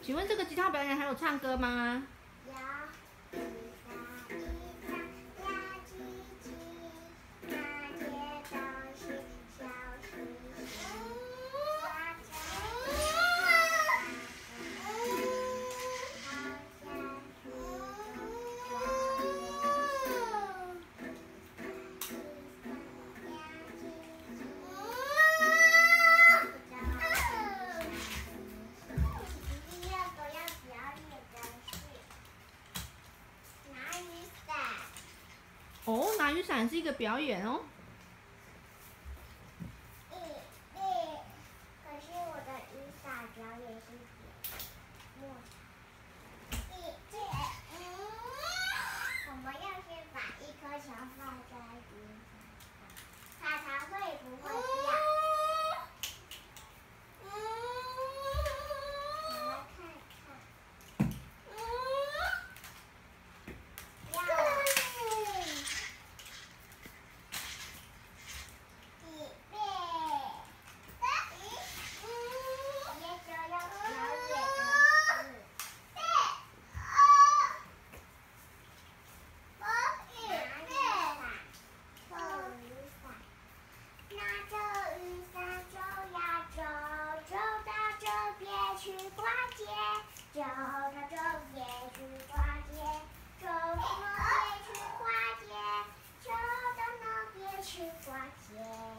请问这个吉他表演还有唱歌吗？ 有。 哦，拿雨伞是一个表演哦。 可是我的雨伞表演是墨我们要先把一颗球放在雨伞上，看它会不会掉。我们看看。掉了。走到这边去逛街，走到那边去逛街，走到那边去逛街。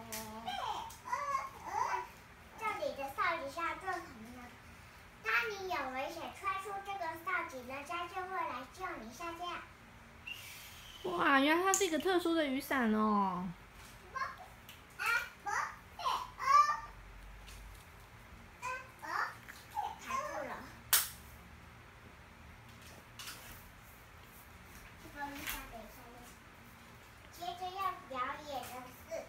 这里的哨子上做什么呢？当你有危险，吹出这个哨子，人家就会来救你下架。 哇，原来它是一个特殊的雨伞哦。 接着要表演的是，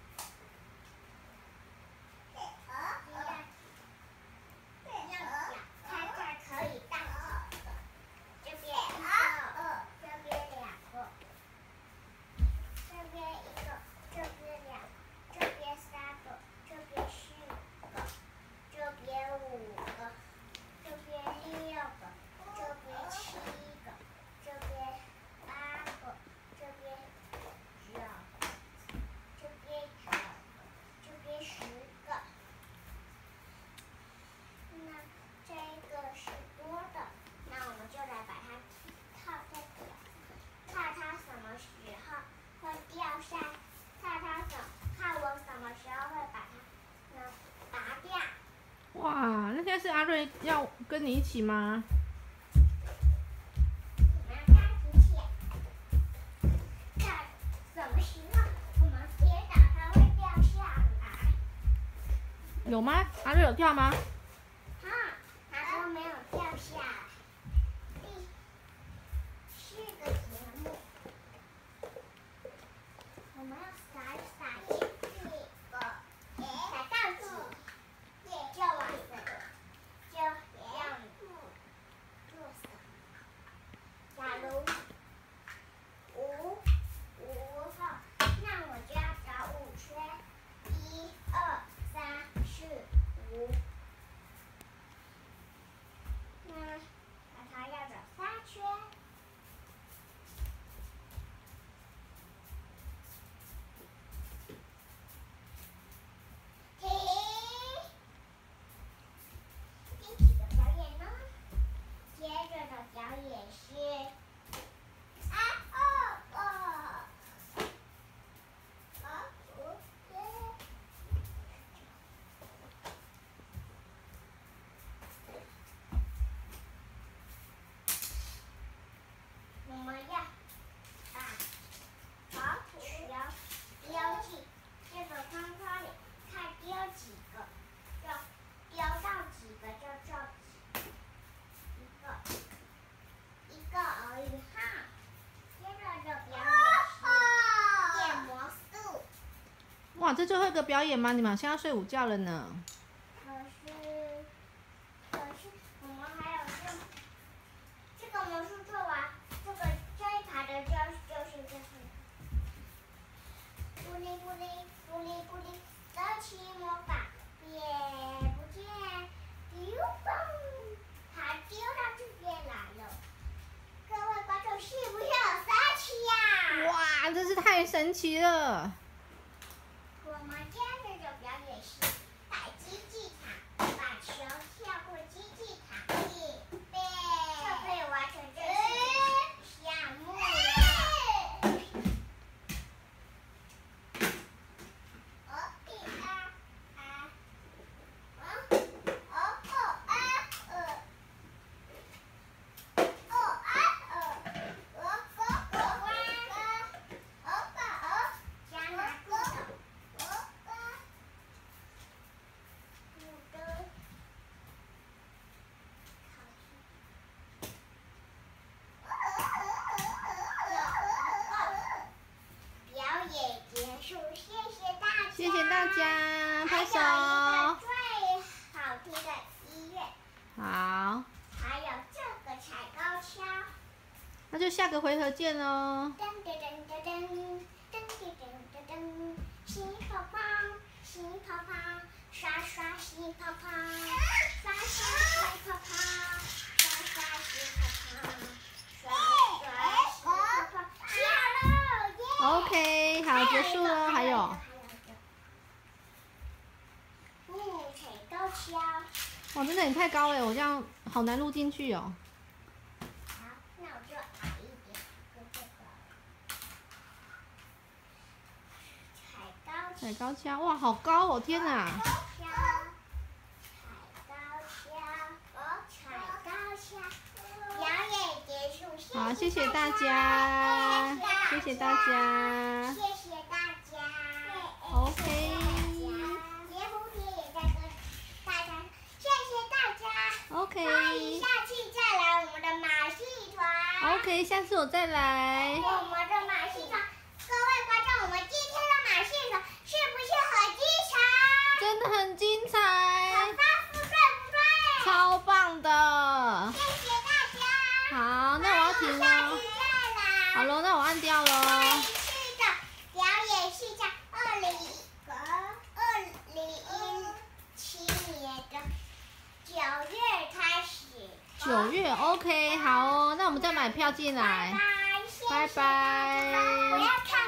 看看可以带这边一个，这边两个，这边一个，这边两个，这边三个，这边四个，这边五个，这边六个，这边七个，这边八个，这边9个，这边9个，这边10个。那这个是多的，那我们就来把它套在脚上，看它什么时候会掉下，看我什么时候会把它拔掉。 哇，那现在是阿瑞要跟你一起吗？ 看什么时候我们跌倒，它会掉下来。 有吗？阿瑞有跳吗？ 它都没有掉下来。第4个节目，我们要撒第几个？撒到几就完成了，就要做什么？假如5号，那我就要找5圈，1、2、3、4、5。那它要找3圈。停！第几个表演呢？接着的表演是。我们要把球丢进这个框框里，看丢几个，就丢到几个就中一个而已哈。接着的表演是变魔术。 哇，这最后一个表演吗？你们好像要睡午觉了呢。 可是我们还有这个魔术做完，这一排的就是这个。布灵布灵布灵布灵，神奇魔法变不见，丢棒！它太神奇了！ 我们接着的表演是摆机器场，把球跳过机器场，预备，就可以完成这个项目了。表演结束，谢谢大家， 拍手。 最好听的音乐， 好， 还有这个踩高跷。 那就下个回合见喽。 噔噔噔噔噔噔噔噔噔噔，新泡泡，新泡泡，刷刷新泡泡，刷刷新泡泡，刷刷新泡泡，刷刷新泡泡，下喽，耶 OK， 好，结束了。还有， 踩高跷。 哇，真的你太高了，我这样好难录进去哦。 好，那我就矮一点，跟这个。 踩高跷，哇，好高哦！天哪！ 表演结束， 好，谢谢大家，谢谢大家。 谢谢大家。 OK。 蝶蝴蝶也在跟大家，谢谢大家。 OK。 欢迎下次再来我们的马戏团。 OK， 下次我再来。 我们的马戏团，各位观众，我们今天的马戏团是不是很精彩？ 真的很精彩。 很丰富，对不对？ 超棒的。 谢谢大家。 好，那我要停下喽。 次再来。 好喽，那我按掉喽。 这一次的表演是在2017年的9月开始。 9月 OK， 好哦，那我们再买票进来。 拜拜。 拜拜。 我要看。